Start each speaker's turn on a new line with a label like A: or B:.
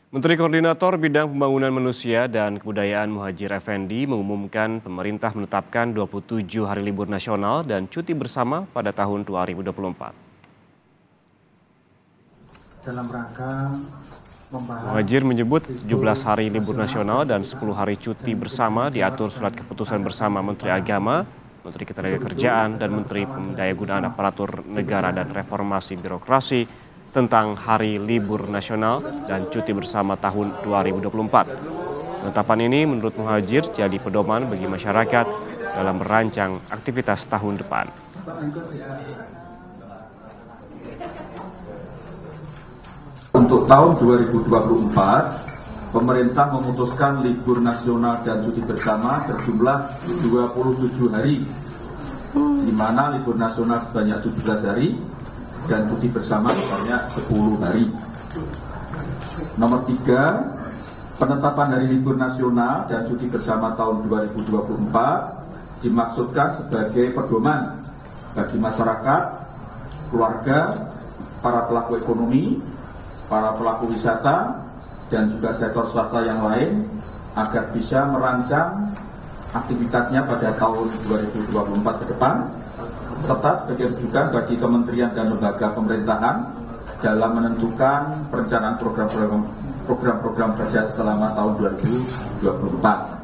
A: Menteri Koordinator Bidang Pembangunan Manusia dan Kebudayaan Muhadjir Effendi mengumumkan pemerintah menetapkan 27 hari libur nasional dan cuti bersama pada tahun 2024.
B: Dalam rangka
A: Muhadjir menyebut 17 hari libur nasional dan 10 hari cuti bersama diatur surat keputusan bersama Menteri Agama, Menteri Ketenagakerjaan, dan Menteri Pendayagunaan Aparatur Negara dan Reformasi Birokrasi tentang hari libur nasional dan cuti bersama tahun 2024. Penetapan ini menurut Muhadjir jadi pedoman bagi masyarakat dalam merancang aktivitas tahun depan.
C: Untuk tahun 2024, pemerintah memutuskan libur nasional dan cuti bersama berjumlah 27 hari, di mana libur nasional sebanyak 17 hari, dan cuti bersama sebanyak 10 hari. Nomor 3, penetapan hari libur nasional dan cuti bersama tahun 2024 dimaksudkan sebagai pedoman bagi masyarakat, keluarga, para pelaku ekonomi, para pelaku wisata, dan juga sektor swasta yang lain agar bisa merancang aktivitasnya pada tahun 2024 ke depan, serta sebagai rujukan bagi kementerian dan lembaga pemerintahan dalam menentukan perencanaan program-program kerja selama tahun 2024.